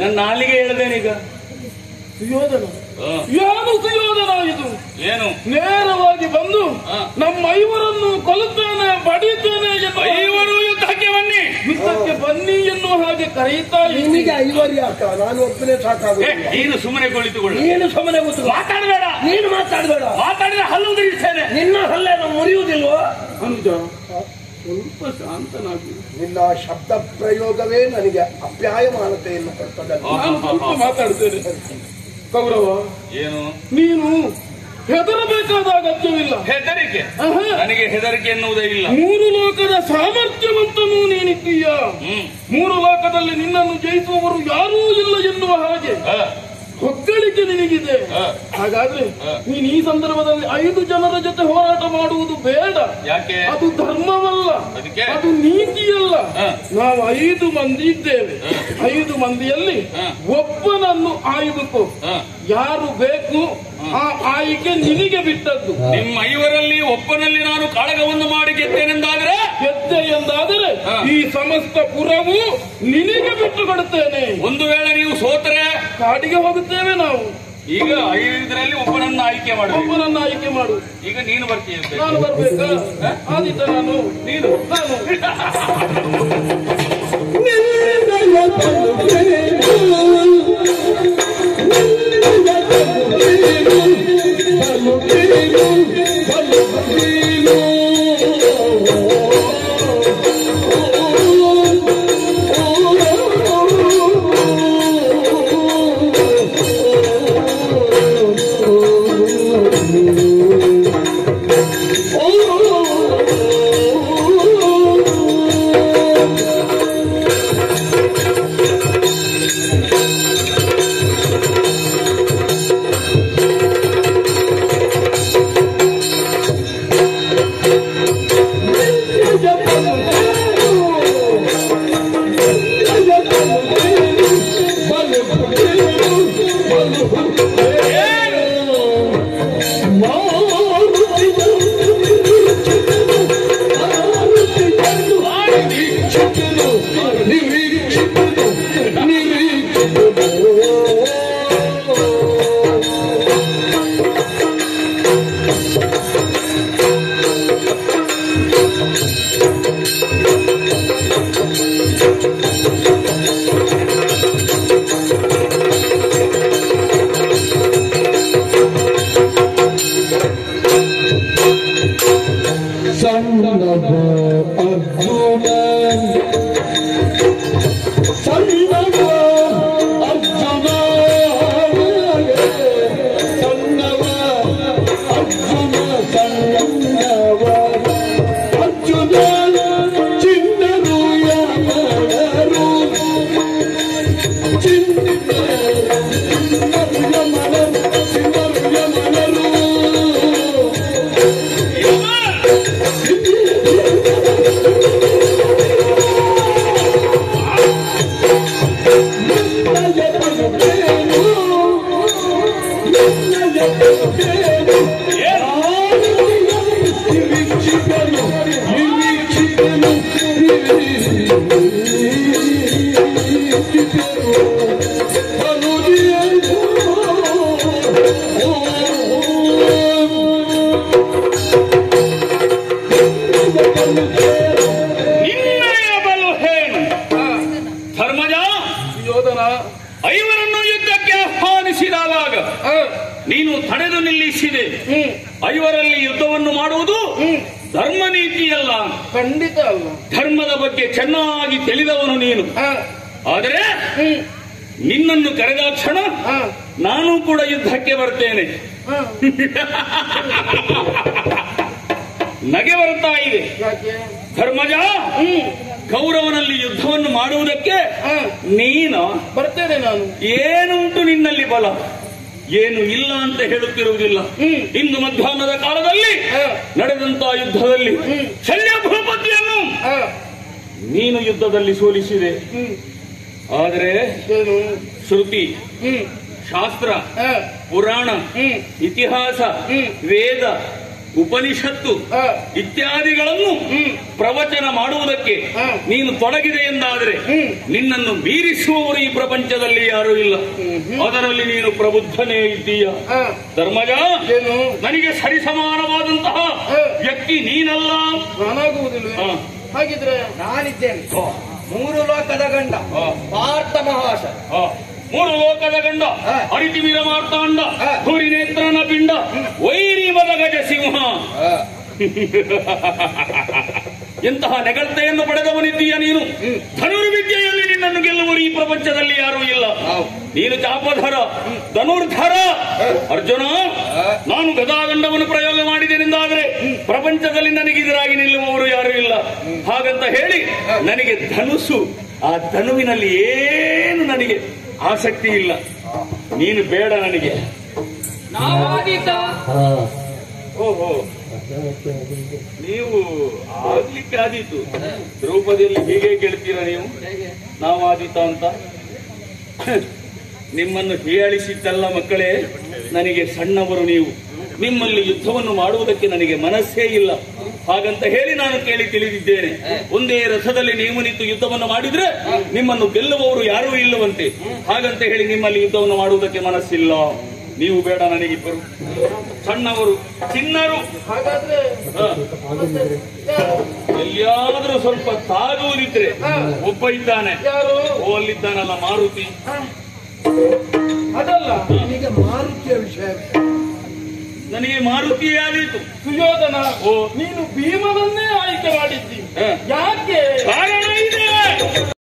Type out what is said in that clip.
ನನ್ನ ನಾಲಿಗೆ ಹೇಳ್ದೇನೀಗ. ಸುಯೋಧನ ಏನು ಸುಯೋಧನ ಇದು? ಏನು ನೇರವಾಗಿ ಬಂದು ನಮ್ಮ ಐವರನ್ನು ಕೊಲ್ಲುತ್ತೇನೆ, ಬಡಿಯುತ್ತೇನೆ, ಐವರು ಯುದ್ಧಕ್ಕೆ ಬನ್ನಿ, ಯುದ್ಧಕ್ಕೆ ಬನ್ನಿ ಎನ್ನುವ ಹಾಗೆ ಕರೆಯುತ್ತಾ ನಿಮಗೆ ಐವರು ಯಾಕ? ನಾನು ಒಬ್ಬನೇ ಸಾಕಾಗುತ್ತೆ. ನೀನು ಸುಮ್ಮನೆ ಕುಳಿತುಕೊಳ್ಳು. ನೀನು ಸುಮ್ಮನೆ ಕೂತು ಮಾತಾಡಬೇಡ. ನೀನು ಮಾತಾಡಬೇಡ. ಮಾತಾಡಿದ್ರೆ ಹಲ್ಲು ಉದುರಿಸ್ತೇನೆ. ನಿನ್ನ ಹಲ್ಲೆ ಮುರಿಯುವುದಿಲ್ವೋ? ಅನುಜ ಸ್ವಲ್ಪ ಶಾಂತನಾಗಿ. ನಿನ್ನ ಶಬ್ದ ಪ್ರಯೋಗವೇ ನನಗೆ ಅಪ್ಯಾಯಮಾನತೆಯನ್ನು ಕೊಡ್ತದೆ. ನಾನು ಸ್ವಲ್ಪ ಮಾತಾಡ್ತೇನೆ. ಕೌರವ, ಏನು ನೀನು ಹೆದರಬೇಕಾದ ಅಗತ್ಯವಿಲ್ಲ. ಹೆದರಿಕೆ? ನನಗೆ ಹೆದರಿಕೆ ಎನ್ನುವುದೇ ಇಲ್ಲ. 3 ಲೋಕದ ಸಾಮರ್ಥ್ಯವಂತನೂ ನೀನಿದ್ದೀಯ. 3 ಲೋಕದಲ್ಲಿ ನಿನ್ನನ್ನು ಜಯಿಸುವವರು ಯಾರೂ ಇಲ್ಲ ಎನ್ನುವ ಹಾಗೆ ಹೊಕ್ಕಳಿಕೆ ನಿನಗಿದೆ. ಹಾಗಾದ್ರೆ ನೀನು ಈ ಸಂದರ್ಭದಲ್ಲಿ 5 ಜನರ ಜೊತೆ ಹೋರಾಟ ಮಾಡುವುದು ಬೇಡ. ಯಾಕೆ? ಅದು ಧರ್ಮವಲ್ಲ, ಅದು ನೀತಿಯಲ್ಲ. ನಾವು 5 ಮಂದಿ ಇದ್ದೇವೆ. 5 ಮಂದಿಯಲ್ಲಿ ಒಬ್ಬನನ್ನು ಆಯ್ದುಕೋ. ಯಾರು ಬೇಕು ಆ ಆಯ್ಕೆ ನಿನಗೆ ಬಿಟ್ಟದ್ದು. ನಿಮ್ಮ ಐವರಲ್ಲಿ ಒಬ್ಬನಲ್ಲಿ ನಾನು ಕಾಳಗವನ್ನು ಮಾಡಿ ಗೆದ್ದೆ ಎಂದಾದರೆ ಈ ಸಮಸ್ತ ಪುರವು ನಿನಗೆ ಬಿಟ್ಟು ಕೊಡುತ್ತೇನೆ. ಒಂದು ವೇಳೆ ನೀವು ಸೋತರೆ ಕಾಡಿಗೆ ಹೋಗುತ್ತೇವೆ ನಾವು. ಈಗ 5 ಒಬ್ಬನನ್ನು ಆಯ್ಕೆ ಮಾಡು. ಒಬ್ಬನನ್ನು ಆಯ್ಕೆ ಮಾಡು. ಈಗ ನೀನು ಬರ್ತೀಯ? ನಾನು ಬರ್ಬೇಕಾ? ಆದಿತ್ಯ ನಾನು ನೀನು ಐವರನ್ನು ಯುದ್ಧಕ್ಕೆ ಆಹ್ವಾನಿಸಿದಾಗ ನೀನು ತಡೆದು ನಿಲ್ಲಿಸಿದೆ. ಐವರಲ್ಲಿ ಯುದ್ಧವನ್ನು ಮಾಡುವುದು ಧರ್ಮ ನೀತಿಯಲ್ಲ, ಖಂಡಿತ ಅಲ್ಲ. ಧರ್ಮದ ಬಗ್ಗೆ ಚೆನ್ನಾಗಿ ತಿಳಿದವನು ನೀನು. ಆದರೆ ನಿನ್ನನ್ನು ಕರೆದ ಕ್ಷಣ ನಾನು ಕೂಡ ಯುದ್ಧಕ್ಕೆ ಬರ್ತೇನೆ. ನಗೆ ಬರ್ತಾ ಇದೆ. ಧರ್ಮಜ, ಕೌರವನಲ್ಲಿ ಯುದ್ಧವನ್ನು ಮಾಡುವುದಕ್ಕೆ ನೀನು ಬರ್ತೇನೆ. ನಾನು ಏನುಂಟು ನಿನ್ನಲ್ಲಿ ಬಲ, ಏನು ಇಲ್ಲ ಅಂತ ಹೇಳುತ್ತಿರುವುದಿಲ್ಲ. ಇಂದು ಮಧ್ಯಾಹ್ನದ ಕಾಲದಲ್ಲಿ ನಡೆದಂತಹ ಯುದ್ಧದಲ್ಲಿ ಶಲ್ಯ ಭೂಪತಿಯನ್ನು ನೀನು ಯುದ್ಧದಲ್ಲಿ ಸೋಲಿಸಿದೆ. ಆದರೆ ಶ್ರುತಿ, ಶಾಸ್ತ್ರ, ಪುರಾಣ, ಇತಿಹಾಸ, ವೇದ ಉಪನಿಷತ್ತು ಇತ್ಯಾದಿಗಳನ್ನು ಪ್ರವಚನ ಮಾಡುವುದಕ್ಕೆ ನೀನು ತೊಡಗಿದೆ ಎಂದಾದರೆ ನಿನ್ನನ್ನು ಮೀರಿಸುವವರು ಈ ಪ್ರಪಂಚದಲ್ಲಿ ಯಾರೂ ಇಲ್ಲ. ಅದರಲ್ಲಿ ನೀನು ಪ್ರಬುದ್ಧನೇ ಇದ್ದೀಯ. ಧರ್ಮಜ, ನನಗೆ ಸರಿಸಮಾನವಾದಂತಹ ವ್ಯಕ್ತಿ ನೀನಲ್ಲ. ನಾನಾಗುವುದಿಲ್ಲ. ಹಾಗಿದ್ರೆ ನಾನಿದ್ದೇನೆ 3 ಲೋಕದ ಗಂಡ ಪಾರ್ಥ ಮಹಾಶಯ. 3 ಲೋಕದ ಗಂಡ ಅರಿತಿ ವೀರ ಮಾರ್ತಾಂಡ ಧೂರಿ ನೇತ್ರನ ಪಿಂಡ ವೈರಿ ವದ ಗಜ ಸಿಂಹ. ಎಂತಹ ನೆಗಳತೆಯನ್ನು ಪಡೆದವನಿದ್ದೀಯ ನೀನು. ಧನುರ್ವಿದ್ಯೆಯಲ್ಲಿ ನಿನ್ನನ್ನು ಗೆಲ್ಲುವರು ಈ ಪ್ರಪಂಚದಲ್ಲಿ ಯಾರೂ ಇಲ್ಲ. ನೀನು ಚಾಪಧರ ಧನುರ್ಧರ. ಅರ್ಜುನ, ನಾನು ಗದಾಗಂಡವನ್ನು ಪ್ರಯೋಗ ಮಾಡಿದ್ದೇನೆಂದಾದರೆ ಪ್ರಪಂಚದಲ್ಲಿ ನನಗೆದುರಾಗಿ ನಿಲ್ಲುವವರು ಯಾರೂ ಇಲ್ಲ. ಹಾಗಂತ ಹೇಳಿ ನನಗೆ ಧನುಸು, ಆ ಧನುವಿನಲ್ಲಿ ಏನು ನನಗೆ ಆಸಕ್ತಿ ಇಲ್ಲ. ನೀನು ಬೇಡ ನನಗೆ. ಓಹೋ, ನೀವು ಆಗ್ಲಿಕ್ಕೆ ಆದೀತು. ದ್ರೌಪದಿಯಲ್ಲಿ ಹೀಗೆ ಕೇಳ್ತೀರಾ ನೀವು, ನಾವು ಆದೀತ ಅಂತ? ನಿಮ್ಮನ್ನು ಹೀಯಾಳಿಸಿದ್ದಲ್ಲ ಮಕ್ಕಳೇ, ನನಗೆ ಸಣ್ಣವರು ನೀವು. ನಿಮ್ಮಲ್ಲಿ ಯುದ್ಧವನ್ನು ಮಾಡುವುದಕ್ಕೆ ನನಗೆ ಮನಸ್ಸೇ ಇಲ್ಲ. ಹಾಗಂತ ಹೇಳಿ ನಾನು ಕೇಳಿ ತಿಳಿದಿದ್ದೇನೆ. ಒಂದೇ ರಥದಲ್ಲಿ ನೀವು ನಿಂತು ಯುದ್ಧವನ್ನು ಮಾಡಿದ್ರೆ ನಿಮ್ಮನ್ನು ಗೆಲ್ಲುವವರು ಯಾರೂ ಇಲ್ಲವಂತೆ. ಹಾಗಂತ ಹೇಳಿ ನಿಮ್ಮಲ್ಲಿ ಯುದ್ಧವನ್ನು ಮಾಡುವುದಕ್ಕೆ ಮನಸ್ಸಿಲ್ಲ. ನೀವು ಬೇಡ ನನಗಿಬ್ಬರು. ಸಣ್ಣವರು, ಚಿನ್ನರು. ಹಾಗಾದ್ರೆ ಎಲ್ಲಿಯಾದ್ರೂ ಸ್ವಲ್ಪ ತಾಗುವುದಿದ್ರೆ ಒಬ್ಬ ಇದ್ದಾನೆ. ಯಾರು? ಓ, ಅಲ್ಲಿದ್ದಾನಲ್ಲ, ಮಾರುತಿ. ಅದಲ್ಲ, ಈಗ ಮಾರುತಿಯ ವಿಷಯ. ನನಗೆ ಮಾರುತಿಯೇ ಆದೀತು. ಸುಯೋಧನ, ನೀನು ಭೀಮನನ್ನೇ ಆಯ್ಕೆ ಮಾಡಿದ್ದಿ. ಯಾಕೆ? ಕಾರಣ ಇದೆ.